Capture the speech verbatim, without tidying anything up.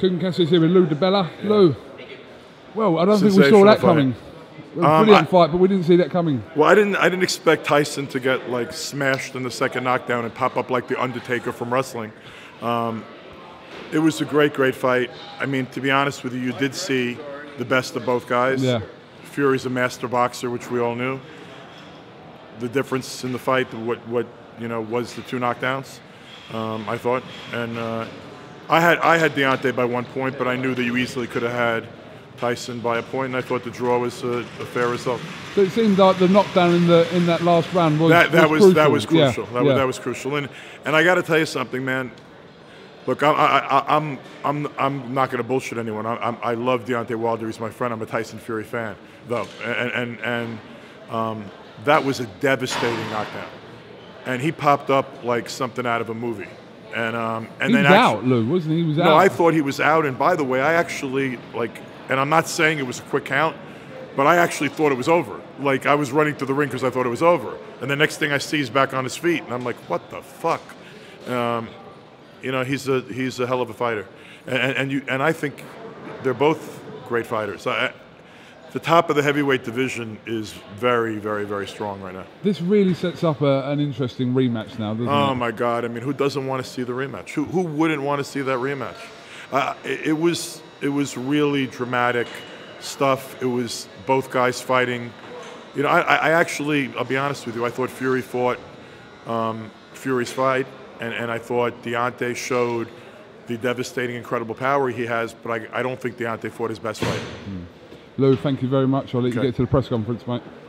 Kugan Cassius here with Lou DiBella. Yeah. Lou, well, I don't think we saw that fight. coming. Um, Brilliant I, fight, but we didn't see that coming. Well, I didn't. I didn't expect Tyson to get like smashed in the second knockdown and pop up like the Undertaker from wrestling. Um, it was a great, great fight. I mean, to be honest with you, you did see the best of both guys. Yeah. Fury's a master boxer, which we all knew. The difference in the fight, what what you know, was the two knockdowns. Um, I thought, and uh, I had I had Deontay by one point, but I knew that you easily could have had Tyson by a point, and I thought the draw was a, a fair result. So it seemed like the knockdown in the in that last round was that that was, was that was crucial. Yeah. That, yeah. was, that was crucial, and and I got to tell you something, man. Look, I, I, I, I'm I'm I'm not going to bullshit anyone. I, I'm, I love Deontay Wilder. He's my friend. I'm a Tyson Fury fan, though, and and and um, that was a devastating knockdown, and he popped up like something out of a movie. And um, and he then was actually, out, Lou, wasn't he? He was no, out. No, I thought he was out. And by the way, I actually like, and I'm not saying it was a quick count, but I actually thought it was over. Like I was running to the ring because I thought it was over. And the next thing I see, he's back on his feet, and I'm like, what the fuck? Um, you know, he's a he's a hell of a fighter, and and, and you and I think they're both great fighters. I, The top of the heavyweight division is very, very, very strong right now. This really sets up a, an interesting rematch now, doesn't oh it? Oh, my God. I mean, who doesn't want to see the rematch? Who, who wouldn't want to see that rematch? Uh, it, it, was, it was really dramatic stuff. It was both guys fighting. You know, I, I actually, I'll be honest with you, I thought Fury fought um, Fury's fight, and, and I thought Deontay showed the devastating, incredible power he has, but I, I don't think Deontay fought his best fight. Hmm. Lou, thank you very much. I'll let okay. you get to the press conference, mate.